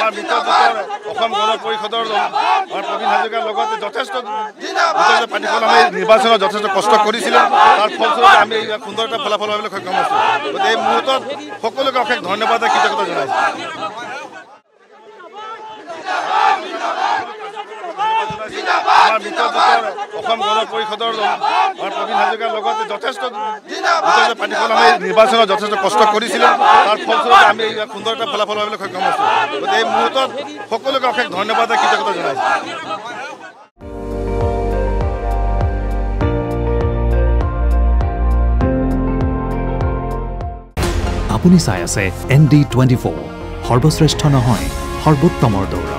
আমাৰ মিত্ৰজোঁটৰ অসম গণ পৰিষদৰ আমাৰ প্ৰবীণ হাজৰিকাৰ লগতে যথেষ্ট পাৰ্টিখন আমি নিৰ্বাচনত যথেষ্ট কষ্ট কৰিছিলোঁ। তাৰ ফলস্বৰূপে আমি সুন্দৰ এটা ফলাফল পাবলৈ সক্ষম হৈছোঁ। গতিকে এই মুহূৰ্তত সকলোকে অশেষ ধন্যবাদ কৃতজ্ঞতা জনাইছোঁ। আমাৰ মিত্ৰজোঁটৰ অসম গণ পৰিষদৰ আমাৰ প্ৰবীণ হাজৰিকাৰ লগতে যথেষ্ট পাৰ্টিখন আমি নিৰ্বাচনত যথেষ্ট কষ্ট কৰিছিলোঁ। তাৰ ফলস্বৰূপে আমি সুন্দৰ এটা ফলাফল পাবলৈ সক্ষম হৈছোঁ। গতিকে এই মুহূৰ্তত সকলোকে অশেষ ধন্যবাদ কৃতজ্ঞতা জনাইছোঁ। আপুনি চাই আছে ND24 সৰ্বশ্ৰেষ্ঠ নহয় সৰ্বোত্তমৰ দৌৰ।